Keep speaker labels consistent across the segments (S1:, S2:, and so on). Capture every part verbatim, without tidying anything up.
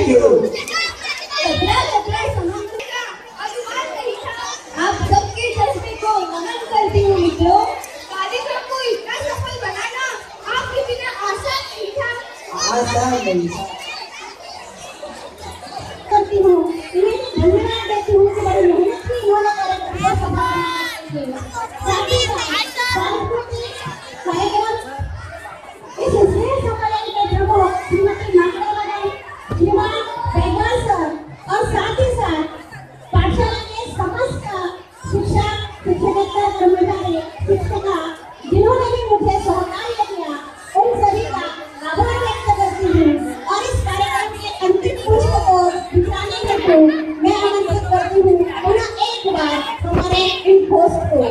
S1: You.
S2: आप सबके जज्बे को नमन करती हूँ मित्रों। कार्यक्रम को इतना सफल बनाना आपके बिना आसान नहीं था।
S1: आसान नहीं था।
S2: करती हूँ, इन्हें धन्यवाद देती हूँ कि बड़ी मेहनत से इन्होंने कार्यक्रम को सफल बनाया। साथ ही साथ कार्यक्रम इस श्रेष्ठ सम्मेलन के प्रमुख श्रीमती माकड़े मैडम, श्रीमान बैगवाल सर और साथ ही साथ पाठशाला के समस्त शिक्षक, शिक्षकेतर कर्मचारी, शिक्षिका जिन्होंने भी मुझे सहकार्य किया, उन सभी का आभार व्यक्त करती हूँ। और इस कार्यक्रम के अंतिम पुष्प को दिखाने हेतु मैं आमंत्रित करती हूँ पुनः एक बार हमारे इन होस्ट को।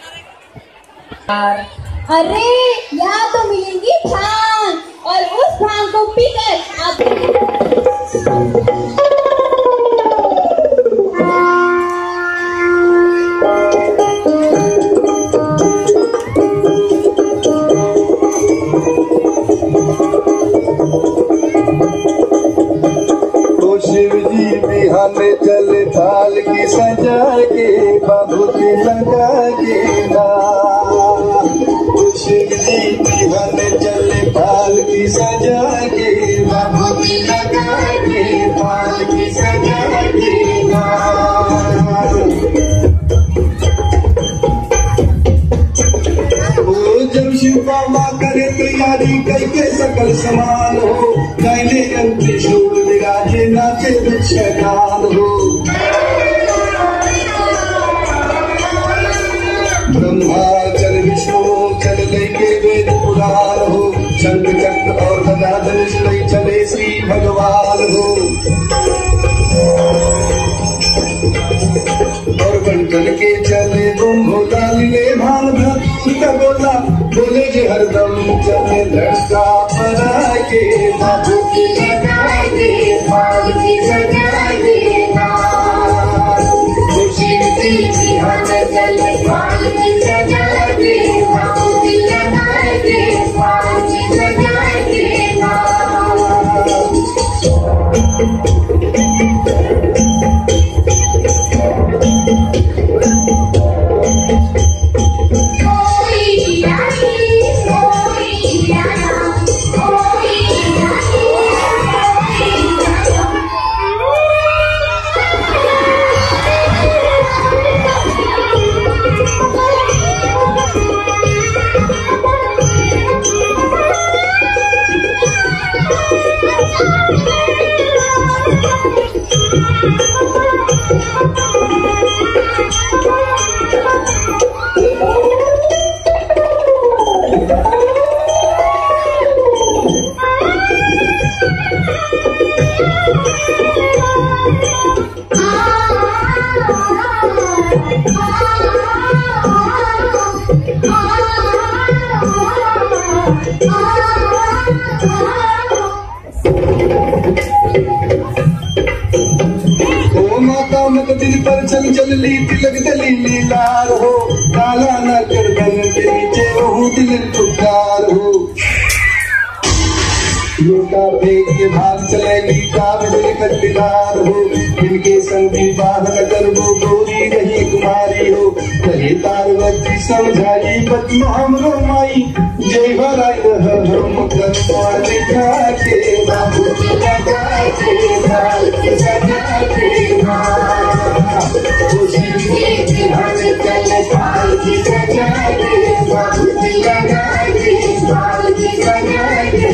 S2: अरे यहाँ तो मिलेगी भांग और उस भांग को पीकर आप
S3: तो शिव जी बिहाने चले थाल की सजा के बाबूती लगा के ना। शिव जी बिहाने चले थाल की सजा के बाबूती लगा के थाल की सजा के ना। वो जब शिव बाबा करे तैयारी करके सकल समान हो, गायने अंति शूल विराजे नाचे वृक्षगान हो। ब्रह्मा चल विष्णु चल लेके वेद पुराण हो, शंख चक्र और गदा धनुष लई चले श्री भगवान हो। और बंटन के चले तुम भोला लीले भान भ्रत बोला बोले जे हरदम चले लड़का परा के बाबू की लगा के बाल की सजा के खुशी दी हर चले बाल की सजा के बाबू की लगा के बाल की सजा के दिल पर चल चल ली तिलक दलीली लार हो, काला न गर्दन के नीचे वो दिल पुकार हो। लोटा फेंक के भाग चलेगी कार दिल कदीदार हो, इनके संग विवाह न कर वो गोरी रही कुमारी हो। कहे पार्वती समझाई पति हमरो माई, जय भराई हम कन्वा लिखा के बाबू की लगा के भाल के सजा के खुशी की हर चले भाल की सजा के बाबू की लगा के भाल की सजा के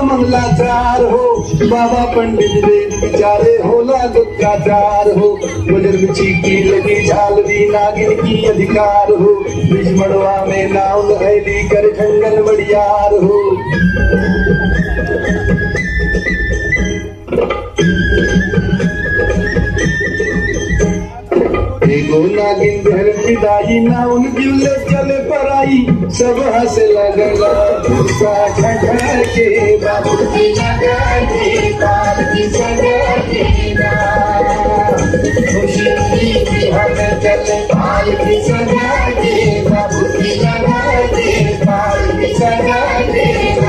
S3: लाचार हो, बाबा पंडित वेद विचारे होला दुखाचार हो। गुजर बिछी की लगी झाल दी नागिन की अधिकार हो बीच मड़वा में नाव ऐली कर खंडन बड़ियार हो एगो नागिन बहन पिदाई ना उनकी ले चले पर आई सब हंसे लगला गुस्सा ठठा के बाबू की लगा के पार की सजा के खुशी की हम चले पार की सजा के बाबू की लगा के पार की सजा के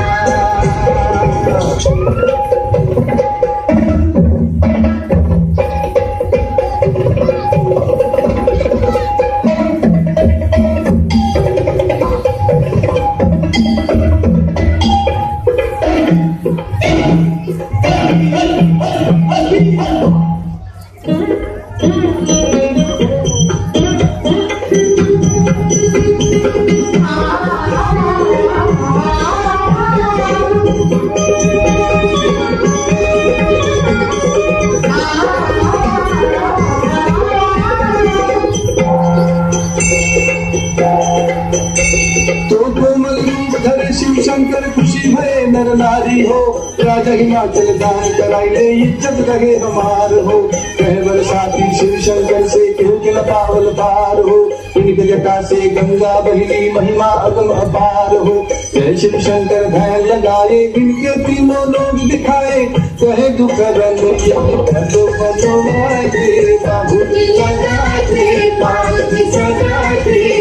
S3: शंकर खुशी भय नर नारी हो राजा हिमाचल दान कराई ले इज्जत रहे हमार हो कहवर साथी शिव शंकर से क्यों के पावल पार हो इनके जटा से गंगा बहली महिमा अगम अपार हो जय शिव शंकर ध्यान लगाए इनके तीनों लोग दिखाए कहे दुख रंग बाबू की लगा के पाल की सजा के